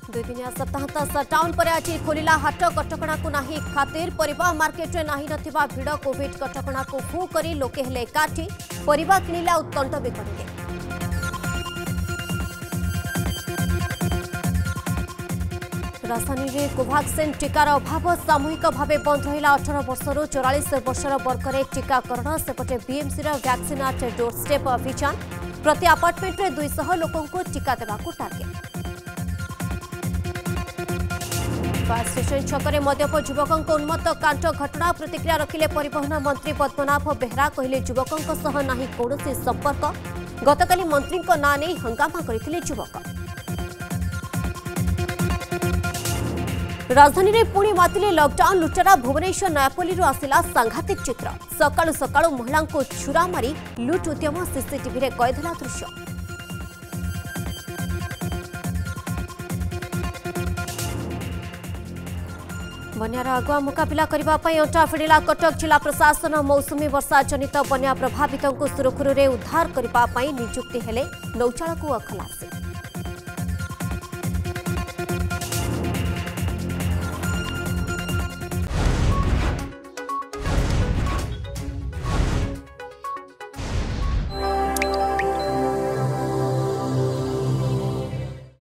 दुईदिनिया सप्ताहांत सटडाउन पर आज खोलिला हाट कटकणा को नाही खातिर परिबा मार्केट रे नाही नथिबा भिड़ कोविड कटकणा को फू करी लोके हेले एकाठी परिबा किनिला उत्कंठ बिकड़े राजधानी में कोवाक्सिन टीकार अभाव सामूहिक भाव बंद रहा 18 वर्षर 44 वर्षर वर्ग में टीकाकरण सेपटे BMC vaccine at doorstep अभियान प्रति अपार्टमेंट में 200 लोकों को टीका देवा टार्गेट फायर स्टेशन छकरे मद्यप युवकों उन्मत्त कांट घटना प्रतिक्रिया रखिले परिवहन मंत्री पद्मनाभ बेहरा कहले युवकों सह नाही कौनसी संपर्क गतकाली मंत्री ना नहीं हंगामा करथिले युवक राजधानी में पुणी मातिले लॉकडाउन लुटेरा भुवनेश्वर नयापल्ली आसिला सांघातिक चित्र सकाळु सकाळु महिला को छुरा मारी लुट उद्यम सीसीटीवी रे कैदला दृश्य बन्यार आगुआ मुकाबिला करने अंटा फिड़ा कटक जिला प्रशासन मौसुमी वर्षा जनित बन्या प्रभावितों सुरखुरु उद्धार करने नियुक्ति हेले नौचालक खलासी।